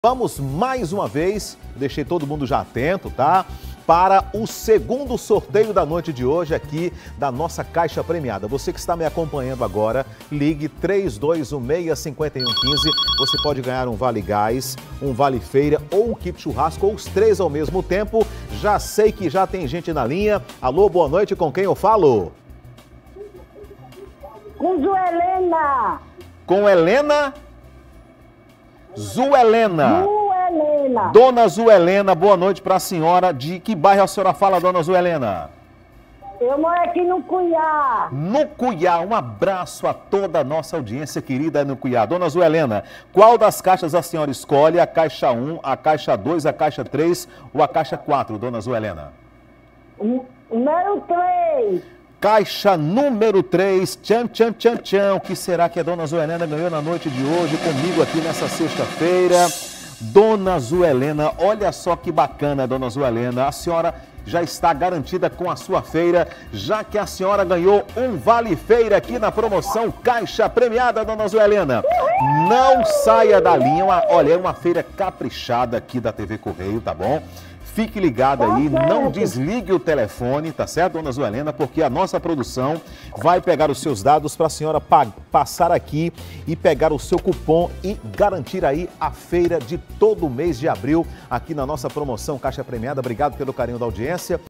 Vamos mais uma vez, deixei todo mundo já atento, tá? Para o segundo sorteio da noite de hoje aqui da nossa Caixa Premiada. Você que está me acompanhando agora, ligue 3216-5115. Você pode ganhar um Vale Gás, um Vale Feira ou um kit churrasco, ou os três ao mesmo tempo. Já sei que já tem gente na linha. Alô, boa noite, com quem eu falo? Com Zuelena. Com Helena? Zuelena. Zuelena. Dona Zuelena, boa noite para a senhora. De que bairro a senhora fala, dona Zuelena? Eu moro aqui no Cuiá. No Cuiá. Um abraço a toda a nossa audiência querida no Cuiá. Dona Zuelena, qual das caixas a senhora escolhe? A caixa 1, a caixa 2, a caixa 3 ou a caixa 4, dona Zuelena? Número 3. Caixa número 3, tchan, tchan, tchan, tchan. O que será que a dona Zuelena ganhou na noite de hoje comigo aqui nessa sexta-feira? Dona Zuelena, olha só que bacana, dona Zuelena. A senhora já está garantida com a sua feira, já que a senhora ganhou um Vale Feira aqui na promoção Caixa Premiada, dona Zuelena. Não saia da linha. Olha, é uma feira caprichada aqui da TV Correio, tá bom? Fique ligado aí, não desligue o telefone, tá certo, dona Zuelena? Porque a nossa produção vai pegar os seus dados para a senhora passar aqui e pegar o seu cupom e garantir aí a feira de todo o mês de abril aqui na nossa promoção Caixa Premiada. Obrigado pelo carinho da audiência.